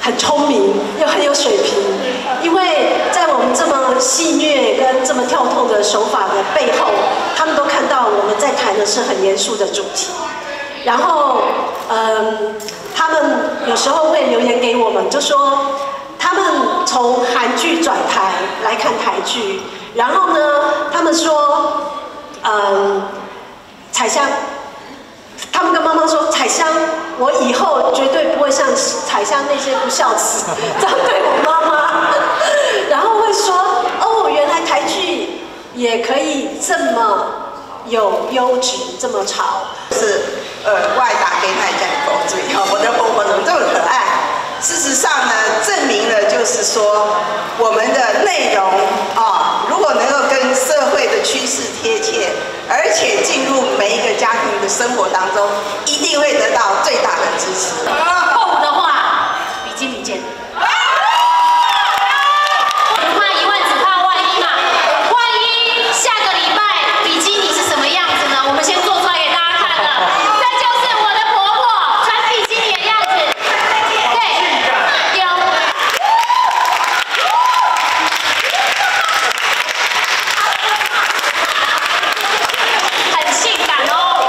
很聪明又很有水平，因为在我们这么戏谑跟这么跳痛的手法的背后，他们都看到我们在谈的是很严肃的主题。然后，他们有时候会留言给我们，就说他们从韩剧转台来看台剧，然后呢，他们说，彩香。他们跟妈妈说：“彩香，我以后绝对不会像彩香那些不孝子这样对我妈妈。”然后会说：“哦，原来台剧也可以这么有优质，这么潮。” 是外打给太讲狗嘴哈，我的婆婆怎么这么可爱？事实上呢，证明了就是说，我们的内容啊，如果能够跟社会的趋势贴切，而且进入每一个家庭的生活当中，一定会得到最大的支持。 后的话，比基尼见。不怕一万，只怕万一嘛。万一下个礼拜比基尼是什么样子呢？我们先做出来给大家看了。这就是我的婆婆穿比基尼的样子。对，有。很性感哦。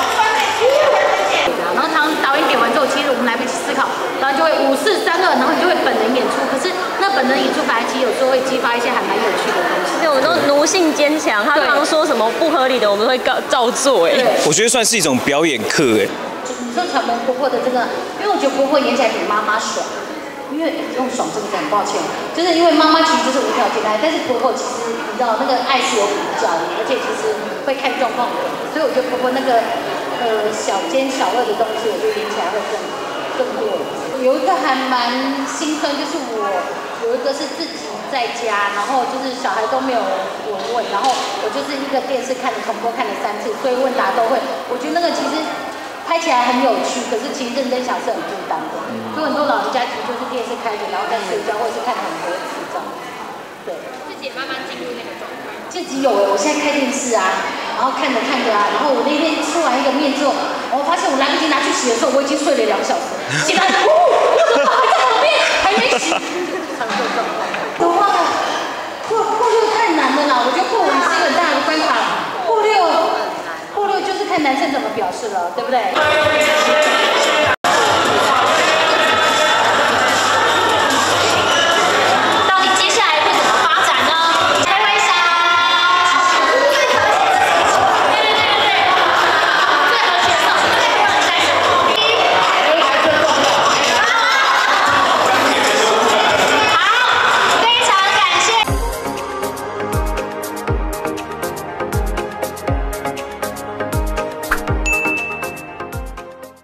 然后当导演点完之后，其实我们来不及思考，然后就会5、4、3、2，然后你就会本人演出。可是那本人演出反而其实有时候会激发一些还蛮有趣的东西。 对，我们都奴性坚强，他刚刚说什么不合理的，我们会照做。哎， 我觉得算是一种表演课。哎， 你说传媒婆婆的这个，因为我觉得婆婆演起来比妈妈爽。因为用爽这个字很抱歉，就是因为妈妈其实就是无条件爱，但是婆婆其实你知道那个爱是有比较的，而且其实会看状况的，所以我觉得婆婆那个小奸小恶的东西，我觉得演起来会更多。有一个还蛮心酸，就是我有一个是自己在家，然后就是小孩都没有人问，然后我就是一个电视看了重播看了3次，所以问答都会。我觉得那个其实拍起来很有趣，可是其实认真想是很孤单的。所以很多老人家其实就是电视开着，然后在睡觉，或者是看很多次这样。对，自己也慢慢进入那个状态。自己有我现在开电视啊，然后看着看着啊，然后我那天吃完一个面之后，我发现我来不及拿去洗的时候，我已经睡了2小时，起来，